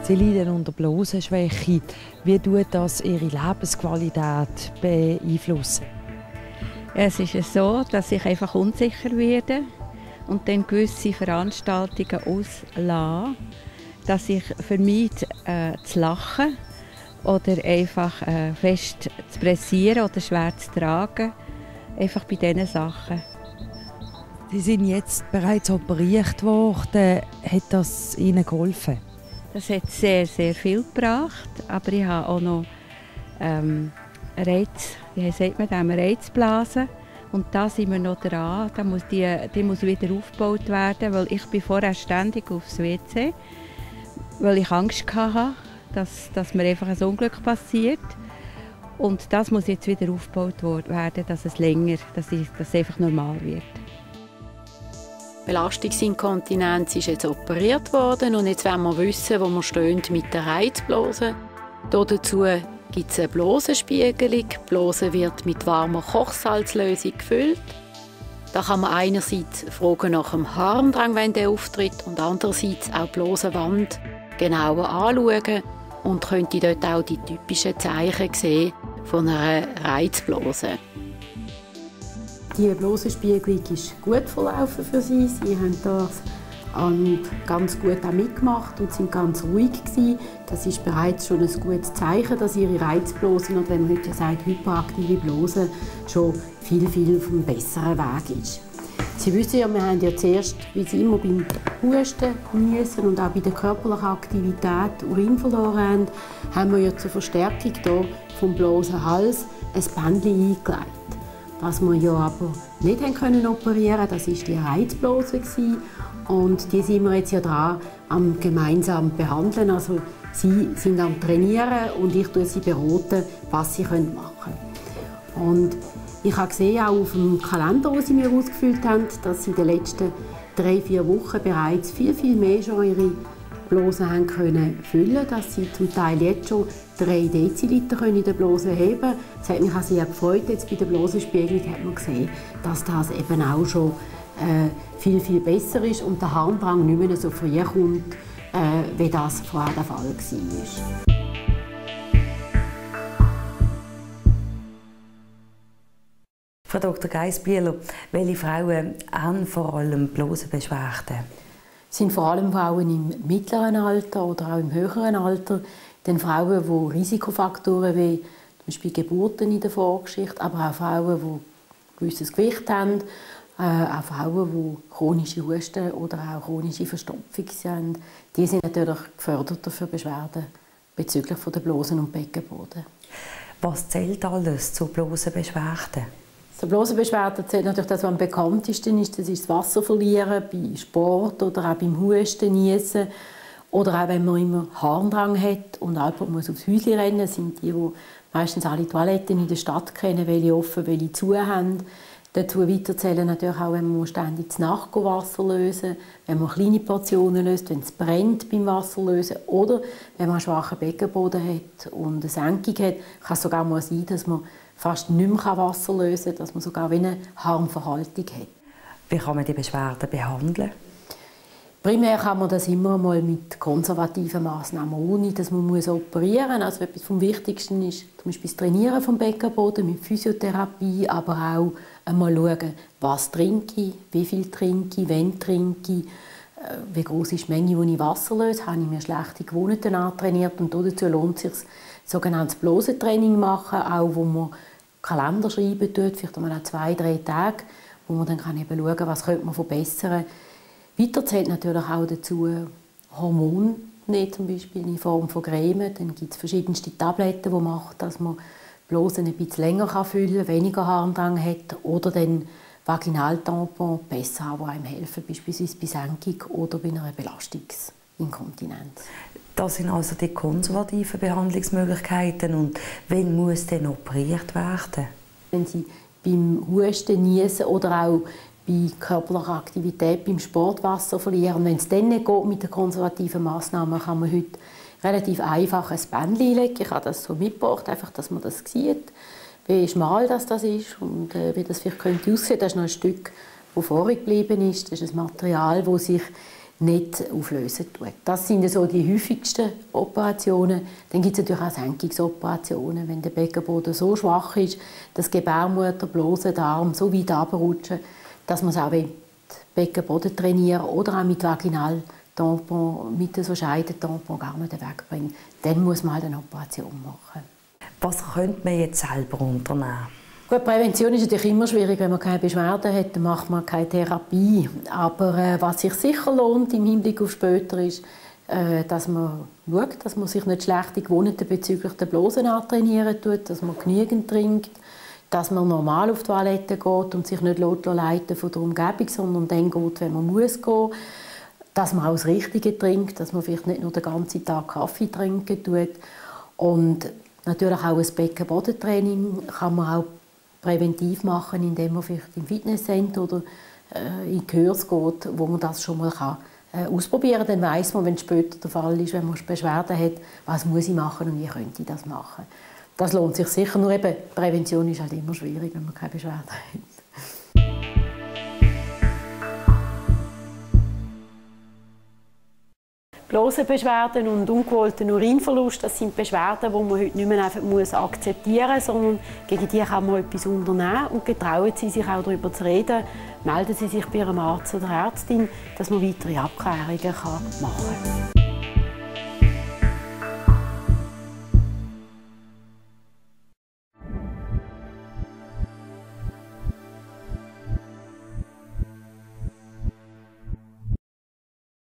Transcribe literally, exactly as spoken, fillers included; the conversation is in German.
Sie leiden unter Blasenschwäche. Wie tut das Ihre Lebensqualität beeinflussen? Es ist so, dass ich einfach unsicher werde und dann gewisse Veranstaltungen auslasse, dass ich vermeide, äh, zu lachen oder einfach äh, fest zu pressieren oder schwer zu tragen. Einfach bei diesen Sachen. Sie sind jetzt bereits operiert worden. Hat das Ihnen geholfen? Das hat sehr, sehr viel gebracht. Aber ich habe auch noch ähm, Reiz, wie sagt man das, Reizblasen. Und da sind wir noch dran. Da muss die, die muss wieder aufgebaut werden, weil ich bin vorher ständig aufs W C, weil ich Angst hatte, dass, dass mir einfach ein Unglück passiert. Und das muss jetzt wieder aufgebaut werden, dass es länger, dass, ich, dass es einfach normal wird. Belastungsinkontinenz ist jetzt operiert worden und jetzt wollen wir wissen, wo wir stehen mit der Reizblase. Dazu gibt es eine Blasenspiegelung. Die Blase wird mit warmer Kochsalzlösung gefüllt. Da kann man einerseits fragen nach dem Harndrang, wenn der auftritt, und andererseits auch die Blasenwand genauer anschauen und könnte dort auch die typischen Zeichen sehen von einer Reizblase. Die Blasenspiegelung ist gut verlaufen für Sie. Sie haben das ganz gut auch mitgemacht und sind ganz ruhig gewesen. Das ist bereits schon ein gutes Zeichen, dass Ihre Reizblase, oder wenn man heute sagt, hyperaktive Blase, schon viel, viel auf einem besseren Weg ist. Sie wissen ja, wir haben ja zuerst, wie Sie immer beim Husten, Niesen und auch bei der körperlichen Aktivität Urin verloren haben, haben wir ja zur Verstärkung hier vom Blasenhals ein Bändchen eingelegt. Was wir ja aber nicht haben können operieren, das war die Reizblase. Und die sind wir jetzt ja dran, am gemeinsam behandeln. Also sie sind am Trainieren und ich beraten sie, was sie machen können. Und ich habe gesehen, auch auf dem Kalender, den sie mir ausgefüllt haben, dass sie in den letzten drei, vier Wochen bereits viel, viel mehr schon ihre Blasen haben können füllen, dass sie zum Teil jetzt schon drei Deziliter in der Blase heben können. Das hat mich auch sehr gefreut. Jetzt bei der Blasenspiegelung hat man gesehen, dass das eben auch schon äh, viel, viel besser ist und der Harndrang nicht mehr so früh kommt, äh, wie das vorher der Fall war. Frau Doktor Geissbühler, welche Frauen haben vor allem Blasenbeschwerden? Es sind vor allem Frauen im mittleren Alter oder auch im höheren Alter. Dann Frauen, die Risikofaktoren wie zum Beispiel Geburten in der Vorgeschichte, aber auch Frauen, die ein gewisses Gewicht haben, äh, auch Frauen, die chronische Husten oder auch chronische Verstopfung haben. Die sind natürlich geförderter für Beschwerden bezüglich der Blasen- und Beckenboden. Was zählt alles zu Blasenbeschwerden? Zur Blasenbeschwerde zählt natürlich das, was am bekanntesten ist, das ist das Wasserverlieren bei Sport oder auch beim Husten, Niesen oder auch wenn man immer Harndrang hat und einfach muss aufs Häuschen rennen, sind die, die meistens alle Toiletten in der Stadt kennen, welche offen, welche zu haben. Dazu weiter zählen natürlich auch, wenn man ständig zu Nacht Wasser lösen, wenn man kleine Portionen löst, wenn es brennt beim Wasserlösen oder wenn man einen schwachen Beckenboden hat und eine Senkung hat, kann es sogar mal sein, dass man fast nicht mehr Wasser lösen kann, dass man sogar eine Harnverhaltung hat. Wie kann man die Beschwerden behandeln? Primär kann man das immer mal mit konservativen Massnahmen, ohne dass man muss operieren muss. Also etwas vom Wichtigsten ist zum Beispiel das Trainieren vom Beckenboden mit Physiotherapie, aber auch einmal schauen, was trinke ich, wie viel trinke ich, wann trinke ich, wie groß ist die Menge, die ich Wasser löse. Habe ich mir schlechte Gewohnheiten antrainiert und dazu lohnt es sich, sogenanntes Blasentraining machen, auch wo man Kalender schreiben tut, vielleicht einmal auch zwei, drei Tage, wo man dann kann eben schauen kann, was könnte man verbessern. Weiter zählt natürlich auch dazu Hormone, zum Beispiel in Form von Creme. Dann gibt es verschiedenste Tabletten, die machen, dass man Blasen ein bisschen länger füllen kann, weniger Harndrang hat oder dann Vaginaltampon besser haben, die einem helfen, beispielsweise bei Senkung oder bei einer Belastungsinkontinenz. Das sind also die konservativen Behandlungsmöglichkeiten. Und wann muss denn operiert werden? Wenn Sie beim Husten, Niesen oder auch bei körperlicher Aktivität, beim Sportwasser verlieren, wenn es dann nicht geht mit den konservativen Massnahmen, kann man heute relativ einfach ein Bändchen legen. Ich habe das so mitgebracht, einfach, dass man das sieht, wie schmal das, das ist und äh, wie das vielleicht könnte aussehen. Das ist noch ein Stück, das vorher geblieben ist. Das ist ein Material, das sich nicht auflösen tut. Das sind so die häufigsten Operationen. Dann gibt es natürlich auch Senkungsoperationen, wenn der Beckenboden so schwach ist, dass Gebärmutter, Blase, Darm so weit runterrutschen, dass man es auch den Beckenboden trainieren oder auch mit Vaginal-Tampon, mit so Scheidentampon gar nicht wegbringen. Dann muss man halt eine Operation machen. Was könnte man jetzt selber unternehmen? Gut, Prävention ist natürlich immer schwierig, wenn man keine Beschwerden hat, dann macht man keine Therapie. Aber äh, was sich sicher lohnt im Hinblick auf später ist, äh, dass man schaut, dass man sich nicht schlechte Gewohnheiten bezüglich der Blasen antrainieren tut, dass man genügend trinkt, dass man normal auf die Toilette geht und sich nicht leiten von der Umgebung, sondern dann geht, wenn man muss gehen. Dass man auch das Richtige trinkt, dass man vielleicht nicht nur den ganzen Tag Kaffee trinken tut. Und natürlich auch ein Beckenbodentraining kann man auch präventiv machen, indem man vielleicht im Fitnesscenter oder äh, in Kurs geht, wo man das schon mal kann, äh, ausprobieren kann. Dann weiss man, wenn es später der Fall ist, wenn man Beschwerden hat, was muss ich machen und wie könnte ich das machen. Das lohnt sich sicher, nur eben Prävention ist halt immer schwierig, wenn man keine Beschwerden hat. Blasenbeschwerden und ungewollten Urinverlust, das sind Beschwerden, die man heute nicht mehr einfach muss akzeptieren muss, sondern gegen die kann man etwas unternehmen. Und getrauen Sie sich auch darüber zu reden, melden Sie sich bei Ihrem Arzt oder Ärztin, dass man weitere Abklärungen machen kann.